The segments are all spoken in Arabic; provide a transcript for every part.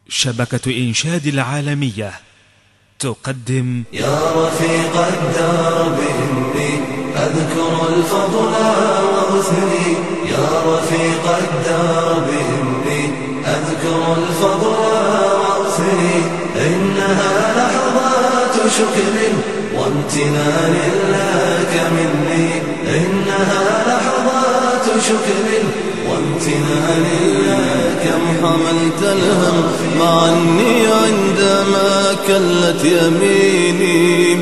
شبكة إنشاد العالمية تقدم يا رفيق الدرب إني أذكر الفضل وأثني، يا رفيق الدرب إني أذكر الفضل وأثني، إنها لحظات شكر وامتنان لك مني، إنها لحظات شكر وامتنان لك. كم حملت الهم معني عندما كلت يميني،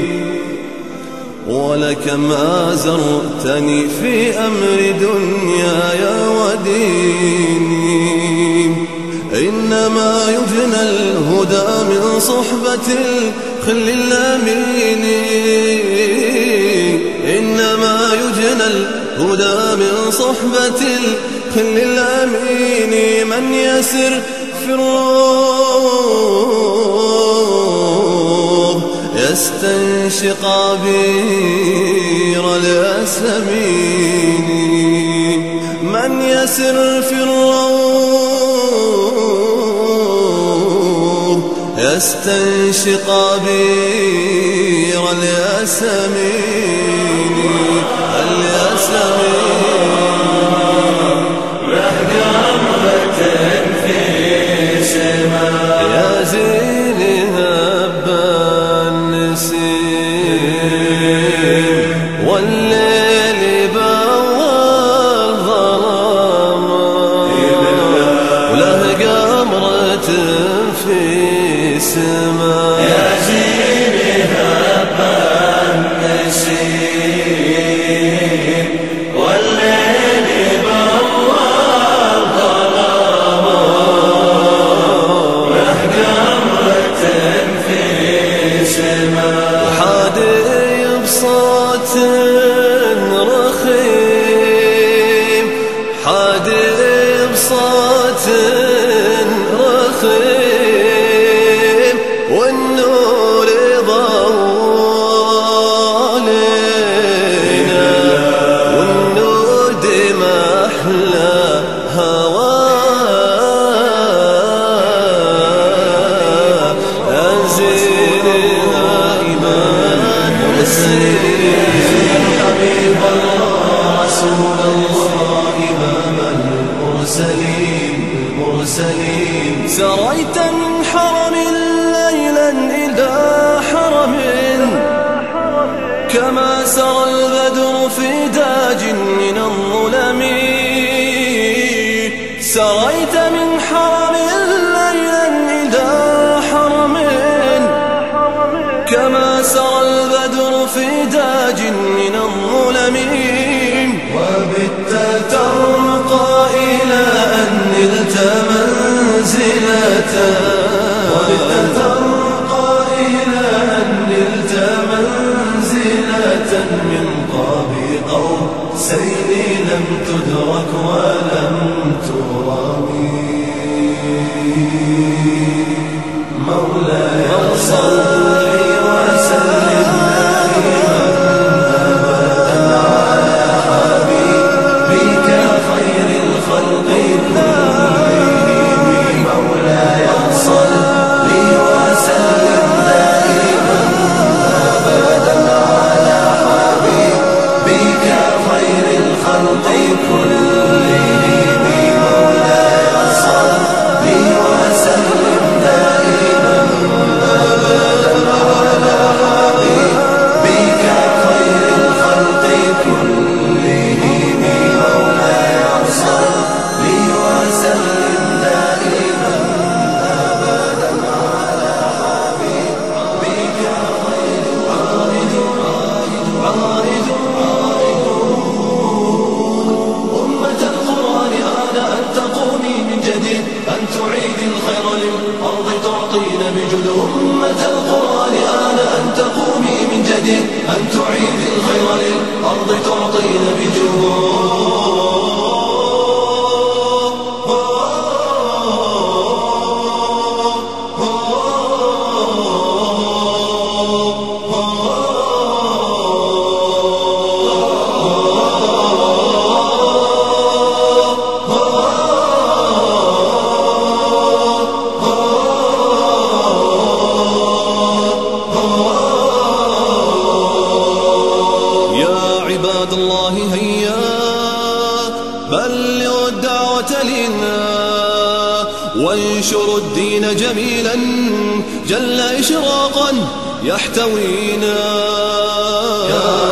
ولكم آزرتني في أمر دنياي وديني. إنما يجنى الهدى من صحبة الخل الأمين، إنما يجنى الهدى من صحبة الخل الأمين. من يسر في الروض يستنشق عبير الياسمين، من يسر في الروض يستنشق عبير الياسمين. يا زين هبى النسيم والليل بوى الظلام، وله قمرة في سماء. يا زين هبى النسيم والليل بوى الظلام، وله قمرة في سماء. وحادي بصوت رخيم، حادي بصوت رخيم، والنور ضوالينا، والنور دمى أحلى هواه. أنزلنا إيمان نسير حبيب الله رسول الله إمام المرسلين. سريت من حرم ليلا إلى حرم، كما سرى البدر في داج من الظلم. سريت من حرم ليلا إلى حرم، كما سرى البدر في داج من الظلم. وبت ترقى إلى أن نلت منزلة، وبت ترقى إلى أن نلت منزلة من قاب قوسين لم تدرك ولم ترمي. مولاي صل وسلم دائما أبدا على حبيبك خير الخلق كلهم. مولاي صل وسلم دائما أبدا على حبيبك خير الخلق كلهم. مولاي صل وسلم دائما أبدا على حبيبك خير الخلق كلهم. مولاي صل وسلم دائما أبدا على حبيبك خير عارض أمة القرآن آن أن تقومي من جديد، أن تعيدي الخير للأرض تعطين بجد. أمة القرآن آن أن تقومي من جديد، أن تعيدي الخير للأرض تعطين بجهود. عباد الله هيا بلغوا الدعوة لنا وانشروا الدين جميلا جل إشراقا يحتوينا.